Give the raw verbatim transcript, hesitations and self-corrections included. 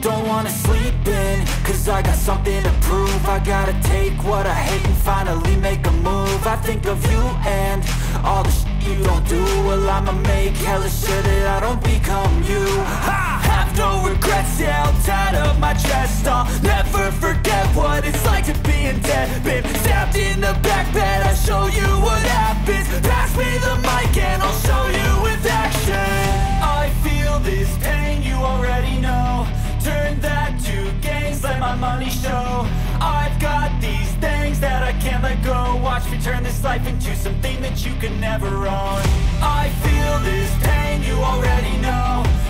don't wanna sleep in, cause I got something to prove. I gotta take what I hate and finally make a move. I think of you and all the shit you don't do. Well, I'ma make hella sure that I don't become you. I have no regrets, yeah, held tied up my chest. I'll never forget what it's like to be in debt. Been stabbed in the back bed, I'll show you what happens. Pass me the mic and I'll show you with action. I feel this pain, you already know. Turn that to gains, let my money show. I've got these things that I can't let go. Watch me turn this life into something that you can never own. I feel this pain, you already know.